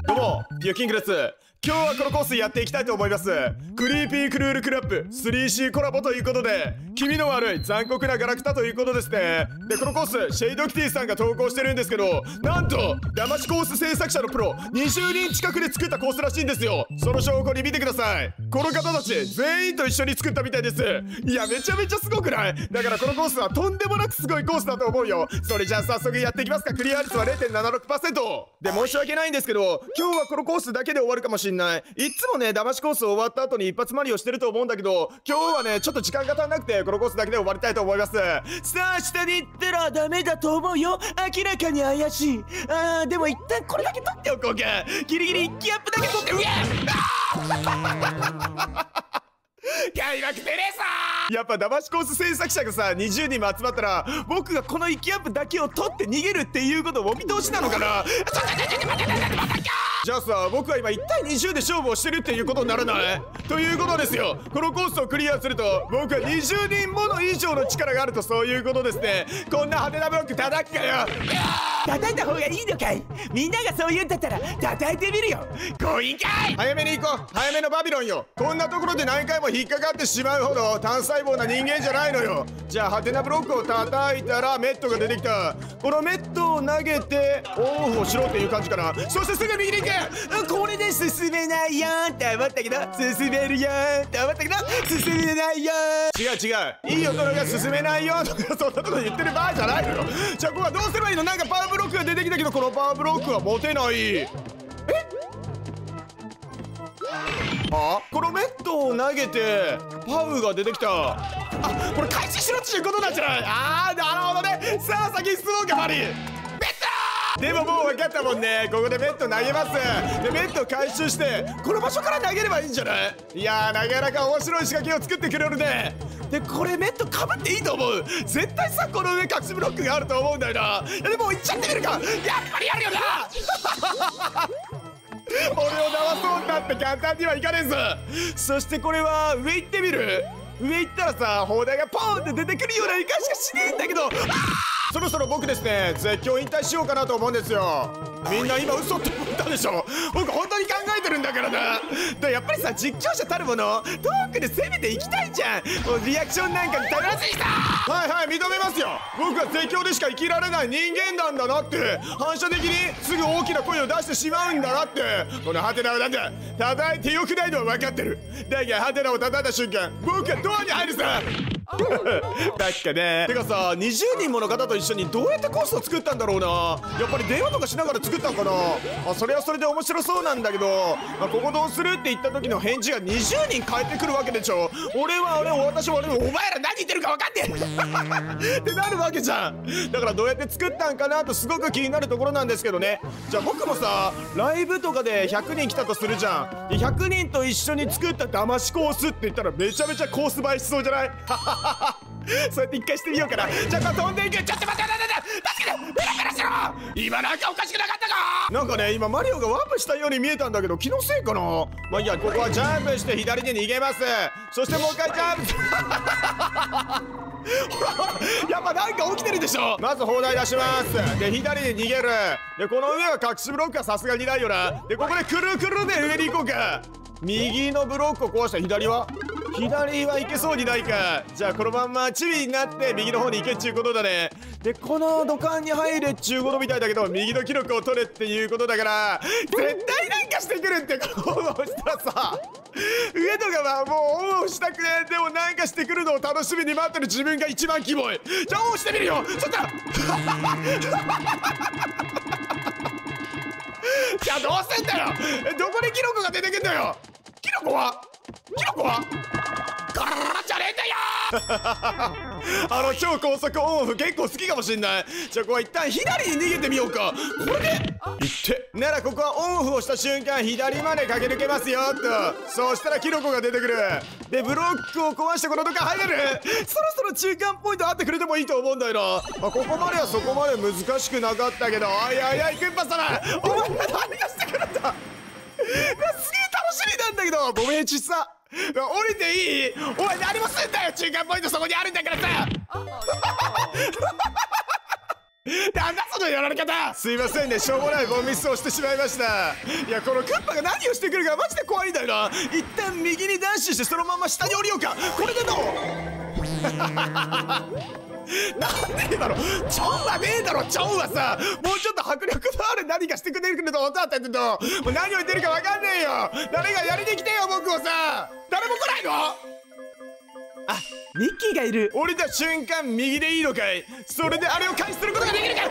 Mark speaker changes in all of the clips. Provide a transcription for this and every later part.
Speaker 1: どうも、ピヨキングです。今日はこのコースやっていきたいと思います。クリーピークルールクラップ 3C コラボということで、気味の悪い残酷なガラクタということですね。で、このコース、シェイドキティさんが投稿してるんですけど、なんと、騙しコース制作者のプロ20人近くで作ったコースらしいんですよ。その証拠に見てください。この方たち、全員と一緒に作ったみたいです。いや、めちゃめちゃすごくない？だからこのコースはとんでもなくすごいコースだと思うよ。それじゃあ早速やっていきますか。クリア率は 0.76%。で、申し訳ないんですけど、今日はこのコースだけで終わるかもしんない。いつもね、騙しコース終わった後に一発マリオしてると思うんだけど、今日はね、ちょっと時間が足んなくて、このコースだけで終わりたいと思います。さあ、下に行ったらダメだと思うよ。明らかに怪しい。でも一旦これだけ取っておこうか。ギリギリ1機アップだけ取って、開幕テレサやっぱ騙しコース制作者がさ、20人も集まったら、僕がこの1機アップだけを取って逃げるっていうことをお見通しなのかな。じゃあさ、僕は今1対20で勝負をしてるっていうことにならないということですよ。このコースをクリアすると、僕は20人もの以上の力があると、そういうことですね。こんな派手なブロック叩くかよ。叩いた方がいいのかい？みんながそう言うんだったら叩いてみるよ。強引かい？早めに行こう。早めのバビロンよ。こんなところで何回も引っかかってしまうほど単細胞な人間じゃないのよ。じゃあ派手なブロックを叩いたらメットが出てきた。このメットを投げてオンオフをしろっていう感じかな。そしてすぐ右に行け。これで進めないよーって思ったけど、進めるよーって思ったけど、進めないよー。違う違う、いい大人が進めないよとかそんなこと言ってる場合じゃないのよ。じゃあここはどうすればいいの？なんかパワーブロックが出てきたけど、このパワーブロックは持てない。このメットを投げてパウが出てきた。これ開始しろっていうことなんじゃない？なるほどね。さあ先に進もうか。マリでももう分かったもんね。ここでメット投げます。でメット回収してこの場所から投げればいいんじゃない？いやー、なかなか面白い仕掛けを作ってくれるね。でこれメットかぶっていいと思う。絶対さ、この上隠しブロックがあると思うんだよな。でも行っちゃってみるか。やっぱりあるよな俺を騙そうだって簡単にはいかねえぞ。そしてこれは上行ってみる。上行ったらさ、砲台がポーンって出てくるようなイカしかしねえんだけど、そろそろ僕ですね、絶叫引退しようかなと思うんですよ。みんな今嘘って思ったでしょ。僕本当に考えてるんだからな。やっぱりさ、実況者たるものトークで攻めていきたいじゃん。もうリアクションなんかに頼らずにさ。はいはい、認めますよ。僕は絶叫でしか生きられない人間なんだなって、反射的にすぐ大きな声を出してしまうんだなって。このハテナはなんだ、叩いてよくないのは分かってる。だがハテナを叩いた瞬間、僕はドアに入るさバカね。てかさ、20人もの方と一緒にどうやってコースを作ったんだろうな。やっぱり電話とかしながら作ったんかな。それはそれで面白そうなんだけど、ここどうするって言った時の返事が20人返ってくるわけでしょ。俺は俺、私は俺、お前ら何言ってるか分かんねえってなるわけじゃん。だからどうやって作ったんかなとすごく気になるところなんですけどね。じゃあ僕もさ、ライブとかで100人来たとするじゃん。で100人と一緒に作った騙しコースって言ったらめちゃめちゃコース映えしそうじゃない？そうやって一回してみようかな。じゃあ飛んでいく。ちょっと待って、助けて、ペラペラしろ。今なんかおかしくなかったか？なんかね、今マリオがワープしたように見えたんだけど、気のせいかな。まあいいや、ここはジャンプして左に逃げます。そしてもう一回ジャンプほらほら、やっぱなんか起きてるでしょ。まず砲台出します。で左に逃げる。でこの上は隠しブロックはさすがにないよな。でここでくるくるで上に行こうか。右のブロックを壊した。左はいけそうにないか。じゃあこのまんまチビになって右の方に行けっちゅうことだね。でこの土管に入れっちゅうことみたいだけど、右の記録を取れっていうことだから、絶対なんかしてくるって。こうしたらさ、上とかはもうオンをしたくねえ。でもなんかしてくるのを楽しみに待ってる自分が一番キモい。じゃあオンしてみるよ。ちょっとじゃあどうすんだよ。どこでキノコが出てくんだよ。キノコはガラじゃねえんだよ超高速オンオフ結構好きかもしんない。じゃあここは一旦左に逃げてみようか。これでいってなら、ここはオンオフをした瞬間左まで駆け抜けますよと。そうしたらキノコが出てくる。でブロックを壊してこのとこ入れる。そろそろ中間ポイントあってくれてもいいと思うんだよな。ここまではそこまで難しくなかったけど、おいおいおい、クンパ様、お前何がしてくるんだ。すげえ楽しみなんだけど、ごめんちっさ。降りていい？お前何もすんだよ。中間ポイントそこにあるんだからさなんだそのやられ方。すいませんね、しょうもないボンミスをしてしまいました。いや、このクッパが何をしてくるかマジで怖いんだよな。一旦右にダッシュしてそのまま下に降りようか。これでどう？なんでだろ、チョンはねえだろ。チョンはさ、もうちょっと迫力のある何かしてくれると思ったんだけど、もう何を言ってるか分かんねえよ。誰がやりに来てよ、僕をさ。誰も来ないの？あ、ミッキーがいる。降りた瞬間右でいいのかい？それであれを回避することができるかい？や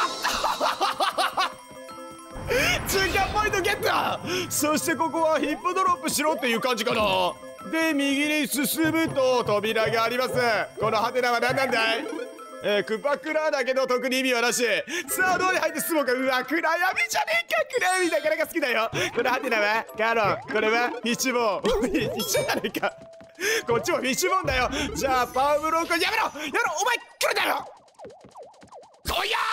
Speaker 1: った中間ポイントゲット。そしてここはヒップドロップしろっていう感じかな。で、右に進むと扉があります。このハテナは何なんだい？クパクラだけど特に意味はなし。さあ、どうに入って進もうか。うわ、暗闇じゃねえか。暗闇なかなか好きだよ。このハテナはカロン、これはフィッシュボーン。一緒じゃねえか。こっちもフィッシュボーンだよ。じゃあパワーブロークやめろお前来るだろ。来いや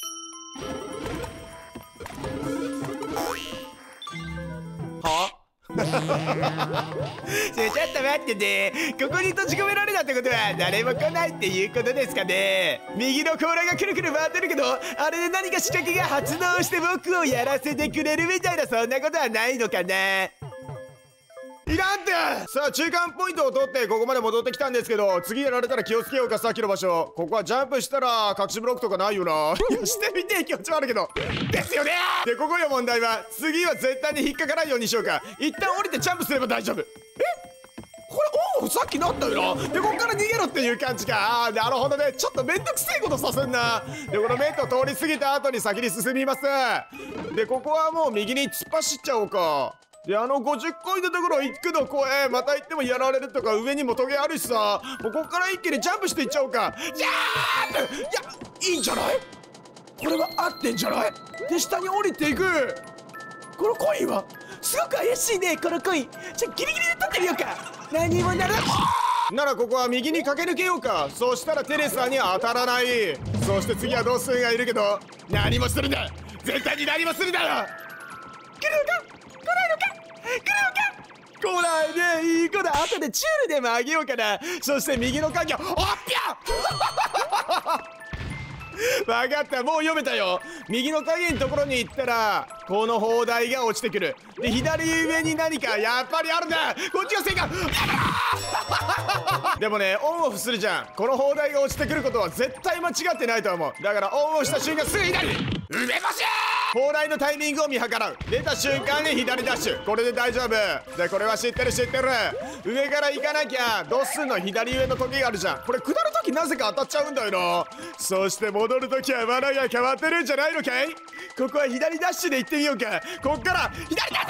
Speaker 1: ーはちょっと待ってね。ここに閉じ込められたってことは誰も来ないっていうことですかね。右の甲羅がくるくる回ってるけど、あれで何か仕掛けが発動して僕をやらせてくれるみたいな、そんなことはないのかな。いらんって。さあ、中間ポイントを取ってここまで戻ってきたんですけど、次やられたら気をつけようか。さっきの場所、ここはジャンプしたら隠しブロックとかないよな。いや、してみて気持ちはあるけどですよね。で、ここよ問題は。次は絶対に引っかからないようにしようか。一旦降りてジャンプすれば大丈夫。これオンさっきなったよな。で、ここから逃げろっていう感じか。あー、なるほどね。ちょっとめんどくせえことさせんな。で、このメント通り過ぎた後に先に進みます。で、ここはもう右に突っ走っちゃおうか。で、あの50コインのところ行くの怖え。また行ってもやられるとか、上にもトゲあるしさ。もうここから一気にジャンプしていっちゃおうか。ジャンプ。いや、いいんじゃない？これは合ってんじゃない？で、下に降りていく。このコインはすごく怪しいね。このコインギリギリで取ってみようか。何もならならここは右に駆け抜けようか。そうしたらテレサに当たらない。そして次はドッスンがいるけど、何もするんだ。絶対に何もするんだよ。来るのか？来ないのか？来ないね。いい子だ。後でチュールでもあげようかな。そして右の鍵をおっぴゃ分かった。もう読めたよ。右の鍵のところに行ったらこの砲台が落ちてくる。で、左上に何かやっぱりあるんだ。こっちが正解。でもね、オンオフするじゃん。この砲台が落ちてくることは絶対間違ってないと思う。だからオンオフした瞬間すぐ左梅干し砲台のタイミングを見計らう。出た瞬間に左ダッシュ。これで大丈夫で、これは知ってる。上から行かなきゃドッスンの左上の時があるじゃん。これ下る時なぜか当たっちゃうんだよな。そして戻る時は罠が変わってるんじゃないのかい。ここは左ダッシュで行ってみようか。こっから左だ。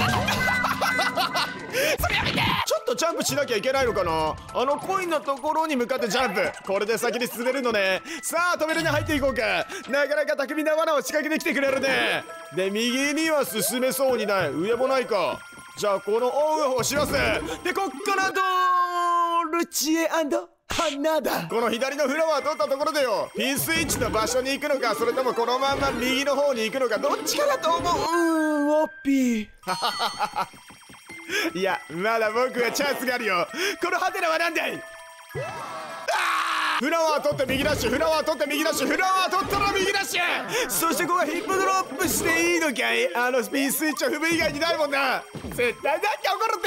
Speaker 1: それやめて。ちょっとジャンプしなきゃいけないのかな。あのコインのところに向かってジャンプ。これで先に進めるのね。さあ、止めるに入っていこうか。なかなか巧みな罠を仕掛けてきてくれるね。で、右には進めそうにない。上もないか。じゃあこのオンオフをします。で、こっからドルチエ&花だ。この左のフラワー取ったところでよ、ピンスイッチの場所に行くのか、それともこのまま右の方に行くのか、どっちかだと思う。オッピーいや、まだ僕はチャンスがあるよ。このハテナは何だい。フラワー取って右ダッシュ。フラワー取って右ダッシュ。フラワー取ったら右ダッシュ。そしてここはヒップドロップしていいのかい。あのスピンスイッチを踏む以外にないもんな。絶対何起こるって。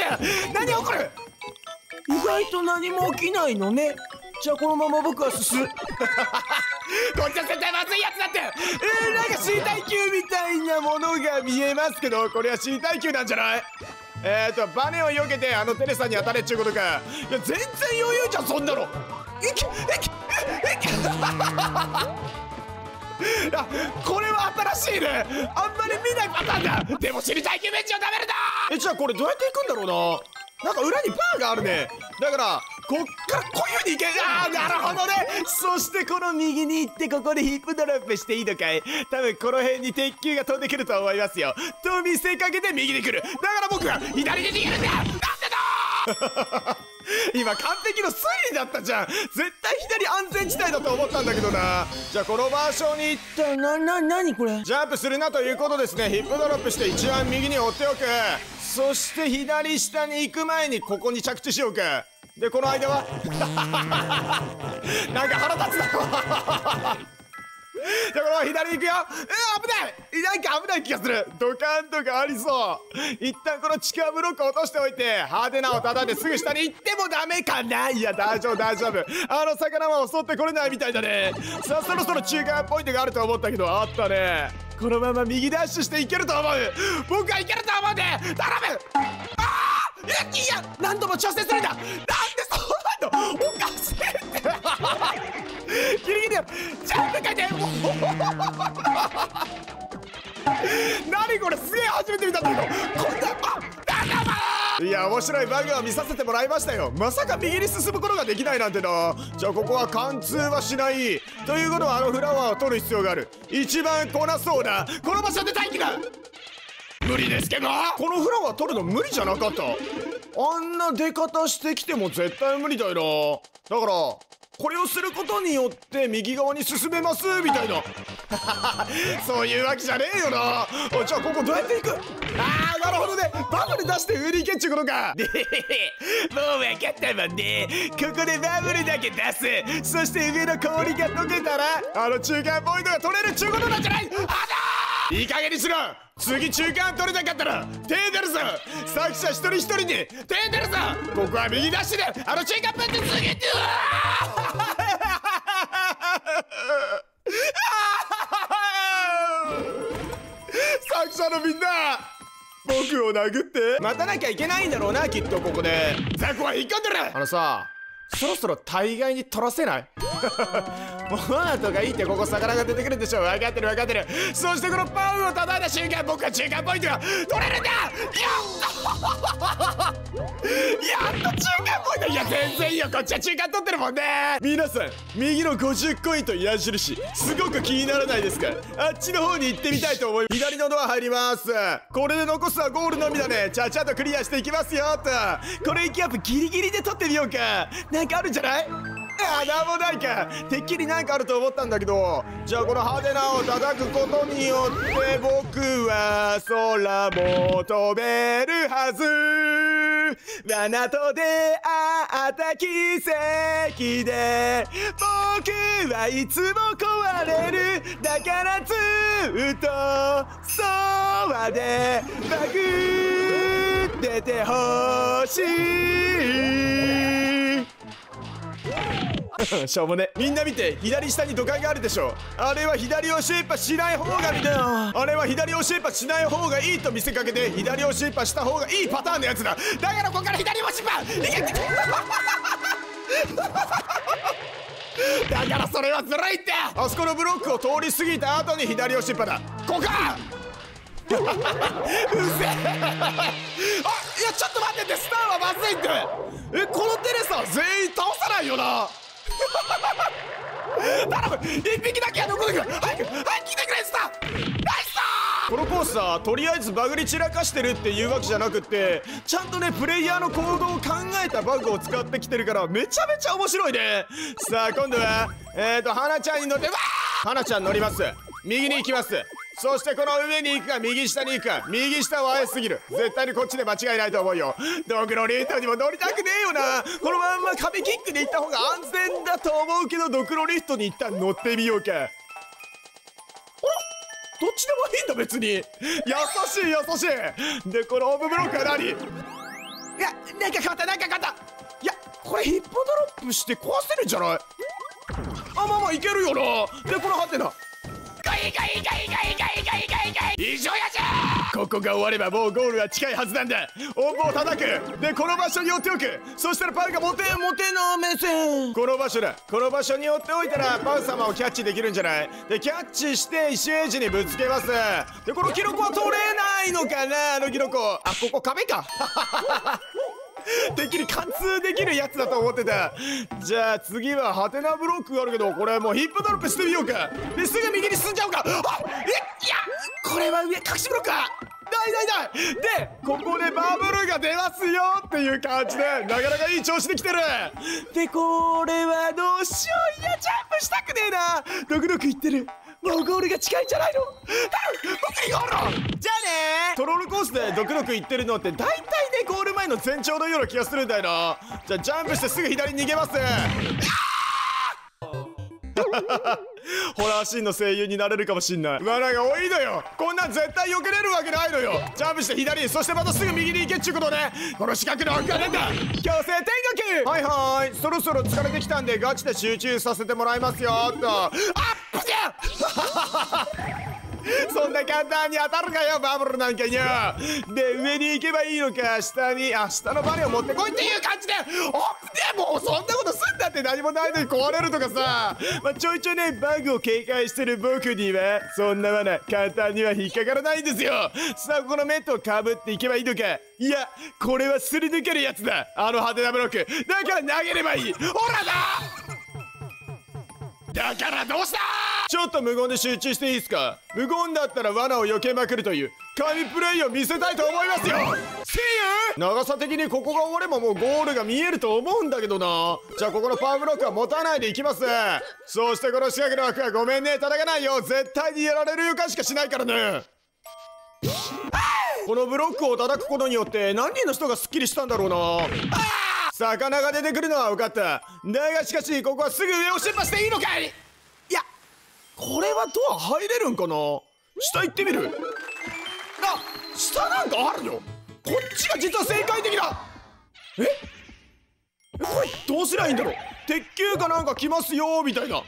Speaker 1: 何起こる。意外と何も起きないのね。じゃあこのまま僕は進むこっちは絶対まずいやつだって。なんか C 耐久みたいなものが見えますけど、これは C 耐久なんじゃない。バネを避けてあのテレサに当たれっちゅうことか。いや、全然余裕じゃんそんなの。あ、これは新しいね。あんまり見ないパターンだ。でも知りたい救命士を食べるだ。じゃあこれどうやって行くんだろうな。なんか裏にバーがあるね。だからこっからこういう風に行け。ああ、なるほどね。そしてこの右に行ってここでヒップドロップしていいのかい。多分この辺に鉄球が飛んでくると思いますよ。と見せかけて右に来る。だから僕は左に逃げるんだ。なんでだ今完璧のスリだったじゃん。絶対左安全地帯だと思ったんだけどな。じゃあこの場所に行ったら何これ。ジャンプするなということですね。ヒップドロップして一番右に追っておく。そして左下に行く前にここに着地しようか。で、この間はなんか腹立つなじゃあこの左行くよ。危ない。なんか危ない気がする。ドカンとかありそう。一旦この地下ブロック落としておいて、派手なを叩いてすぐ下に行ってもダメかな。いや大丈夫大丈夫。あの魚は襲ってこれないみたいだね。さあそろそろ中間ポイントがあると思ったけど、あったね。このまま右ダッシュしていけると思う。僕はいけると思うんで頼む。いや何度も調整するんだ。なんでそうなの。おかしいってギリギリやジャンプかけ何これすげえ初めて見たんだけど、こんないや面白いバグを見させてもらいましたよ。まさか右に進むことができないなんてな。じゃあここは貫通はしないということは、あのフラワーを取る必要がある。一番来なそうなこの場所で待機だ。無理ですけど、このフラワー取るの無理じゃなかった。あんな出方してきても絶対無理だよな。だからこれをすることによって右側に進めますみたいなそういうわけじゃねえよな。じゃあここどうやって行く。なるほどね。バブル出して上に行けっちゅうことか。でもう分かったもんね。ここでバブルだけ出す。そして上の氷が溶けたらあの中間ポイントが取れるっちゅうことなんじゃない。いい加減にしろ。次中間取れなかったら手出るぞ。作者一人一人に手出るぞ。ここは右ダッシュであの中間ポイント次って作者のみんな僕を殴って待たなきゃいけないんだろうな、きっとここで。ザコは引っ込んでる。さそろそろ大概に取らせない。モナとかいいって、ここ魚が出てくるでしょ。分かってる分かってる。そしてこのパンを叩いた瞬間僕は中間ポイントが取れるんだ。やっと中間ポイント。いや全然いいよ、こっちは中間取ってるもんね。皆さん右の50コインと矢印すごく気にならないですか。あっちの方に行ってみたいと思います。左のドア入ります。これで残すはゴールのみだね。ちゃちゃとクリアしていきますよと。これ息アップギリギリで取ってみようか。なんかあるんじゃない。なんもないか。てっきりなんかあると思ったんだけど、じゃあこの派手なを叩くことによって僕は空も飛べるはず。罠と出会った奇跡で僕はいつも壊れる。だからずっとそばでバグ出てほしい。しょうもね。みんな見て、左下に土管があるでしょ。あれは左押し一発しない方がいいんだよ。あれは左押し一発しない方がいいと見せかけて左押し一発した方がいいパターンのやつだ。だからここから左押し一発だからそれはずるいって。あそこのブロックを通り過ぎた後に左押し一発だ。ここかうぜえ。いやちょっと待ってって、スターはまずいって。このテレサは全員倒さないよな。頼む、一匹だけは残ってくる。早く来てくれスター。ナイスだ。このコースはとりあえずバグに散らかしてるっていうわけじゃなくって、ちゃんとねプレイヤーの行動を考えたバグを使ってきてるからめちゃめちゃ面白いね。さあ今度は花ちゃんに乗って、花ちゃん乗ります。右に行きます。そしてこの上に行くか右下に行くか。右下は怪しすぎる。絶対にこっちで間違いないと思うよ。ドクロリフトにも乗りたくねえよな。このまんま壁キックで行った方が安全だと思うけど、ドクロリフトに一旦乗ってみようか。どっちでもいいんだ別に。優しい優しい。でこのオブブロックは何。いやなんか変わったなんか変わった。いやこれヒップドロップして壊せるんじゃない。まあいけるよな。でこのハテナ異常やじゃ。ここが終わればもうゴールは近いはずなんだ。音符を叩く。でこの場所に寄っておく。そしたらパンがモテの目線。この場所だ。この場所に寄っておいたらパン様をキャッチできるんじゃない。でキャッチして石エイジにぶつけます。でこのキノコは取れないのかな。あのキノコ、ここ壁かてっきり貫通できるやつだと思ってた。じゃあ次はハテナブロックがあるけど、これもうヒップドロップしてみようか。ですぐ右に進んじゃうか。いやこれは上隠しブロックか。ないでここでバブルが出ますよっていう感じでなかなかいい調子できてる。でこれはどうしよう。いやジャンプしたくねえな。ドクドクいってる。もうゴールが近いんじゃないの。僕にゴール。じゃあね。トロールコースでドクドクいってるのって大体ねゴール前の前兆のような気がするんだよな。じゃあジャンプしてすぐ左に逃げます。 ホラーシーンの声優になれるかもしんない。罠が多いのよ。こんなん絶対避けれるわけないのよ。ジャンプして左、そしてまたすぐ右に行けっちゅうことね。この四角の枠が出た。強制天国。はいはい、そろそろ疲れてきたんでガチで集中させてもらいますよっと。あっぶちゃそんな簡単に当たるかよ、バブルなんかによ。で、上に行けばいいのか、下に、下のバネを持ってこいっていう感じで。おっでもうそんなことすんだって何もないのに壊れるとかさ。ちょいちょいね、バグを警戒してる僕にはそんな罠簡単には引っかからないんですよ。さあ、このメットをかぶっていけばいいのか。いや、これはすり抜けるやつだ。あの派手なブロックだから投げればいい。ほらだからどうした。ちょっと無言で集中していいですか。無言だったら罠を避けまくるという神プレイを見せたいと思いますよ。See you。長さ的にここが終わればもうゴールが見えると思うんだけどな。じゃあここのパワーブロックは持たないでいきます。そしてこの四角の枠はごめんね、叩かないよ。絶対にやられる予感しかしないからね。このブロックを叩くことによって何人の人がスッキリしたんだろうな。魚が出てくるのは分かった。だがしかしここはすぐ上を出発していいのかい。いや、これはドア入れるんかな。下行ってみる。下なんかあるよ。こっちが実は正解的だ。これどうすりゃいいんだろう。鉄球かなんか来ますよみたいな。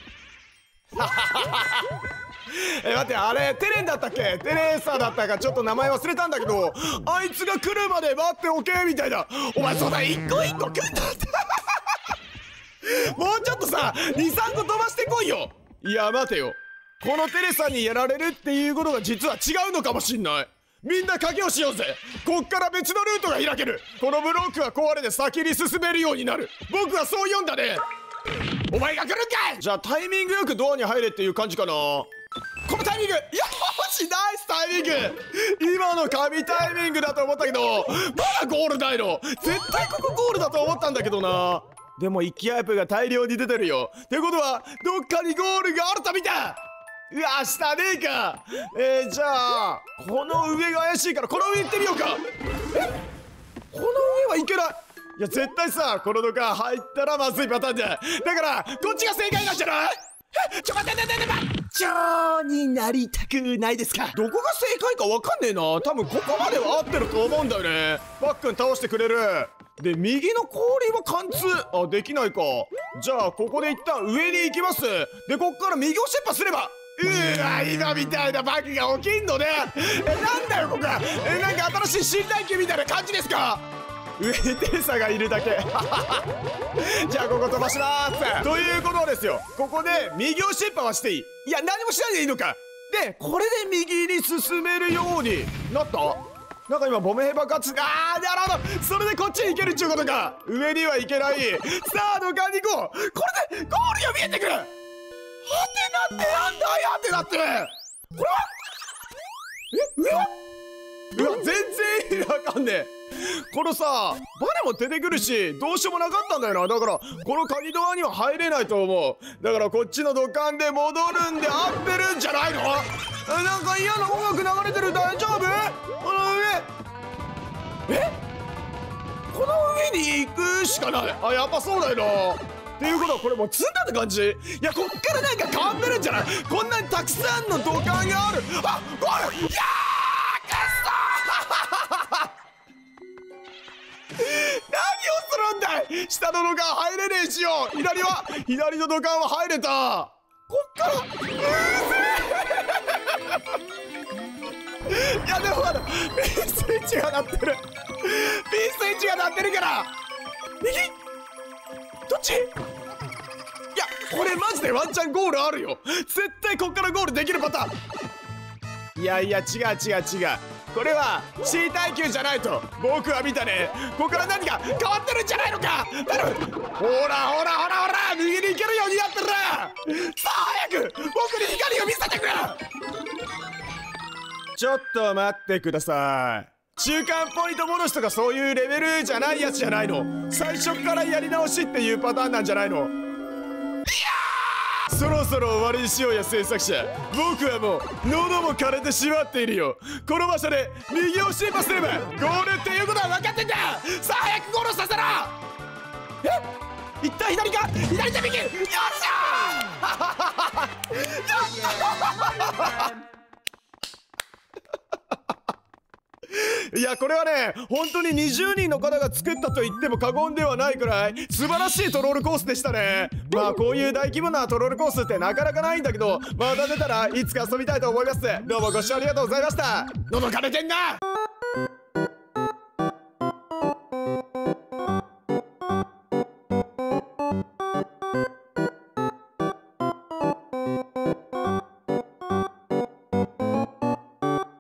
Speaker 1: 待って、あれテレンだったっけ。テレーサだったかちょっと名前忘れたんだけど、あいつが来るまで待っておけみたいな。お前そうだ、一個一個来んだってもうちょっとさ 2,3 個飛ばしてこいよ。いや待てよ、このテレサにやられるっていうことが実は違うのかもしんない。みんな賭けをしようぜ。こっから別のルートが開ける。このブロックが壊れて先に進めるようになる。僕はそう読んだね。お前が来るんかい。じゃあタイミングよくドアに入れっていう感じかな。このタイミング、よし、ナイスタイミング。今の神タイミングだと思ったけど、まだゴールないの。絶対ここゴールだと思ったんだけどな。でも1機アップが大量に出てるよ。ってことはどっかにゴールがあると見た。うわ、下ねえか。じゃあこの上が怪しいからこの上行ってみようか。この上はいけない。いや絶対さ、このドカ入ったらまずいパターンだ。だからこっちが正解なんじゃない。ちょ待って、蝶になりたくないですか。どこが正解かわかんねえな。多分ここまでは合ってると思うんだよね。パックン倒してくれる。で右の氷は貫通できないか。じゃあここで一旦上に行きます。でこっから右を出発すれば。今みたいなバグが起きんのね。なんだよここは。なんか新しい新体験みたいな感じですか。上にテレサがいるだけじゃあここ飛ばしますということですよ。ここで右を出発していい。いや何もしないでいいのか。でこれで右に進めるようになった。なんか今ボメヘバ活なるほど。それでこっちに行けるっちゅうことか。上には行けない。さあ土管に行こう。これでゴールが見えてくる。はてなってなんだい。はてなってこれは上は全然意味わかんねえ。このさバネも出てくるしどうしようもなかったんだよな。だからこの鍵ドアには入れないと思う。だからこっちの土管で戻るんで合ってるんじゃないの。なんか嫌な音楽流れてる。大丈夫。この上この上に行くしかない。やっぱそうだよな。っていうことはこれもう積んだって感じ。いやこっからなんか変わってるんじゃない。こんなにたくさんの土管がある。ゴール。いやーくっそ何をするんだい。下の土管入れねえしよ。左の土管は入れた。こっからいやでもまだピンスイッチが鳴ってる。ピンスイッチが鳴ってるから右どっち。いやこれマジでワンチャンゴールあるよ。絶対こっからゴールできるパターン。いや違う。これは C 耐久じゃないと僕は見たね。ここから何か変わってるんじゃないのか。頼む。ほら右に行けるようになってる。さあ早く僕に光を見せてくれ。ちょっと待ってください。中間ポイント戻しとかそういうレベルじゃないやつじゃないの。最初からやり直しっていうパターンなんじゃないの。そろそろ終わりにしようや制作者。僕はもう喉も枯れてしまっているよ。この場所で右を進歩すればゴールっていうことは分かってんだ。さあ早くゴールさせろ。一旦左か。左で右。よっしゃーいやこれはね本当に20人の方が作ったと言っても過言ではないくらい素晴らしいトロールコースでしたね。まあこういう大規模なトロールコースってなかなかないんだけど、また出たらいつか遊びたいと思います。どうもご視聴ありがとうございました。喉枯れてんな。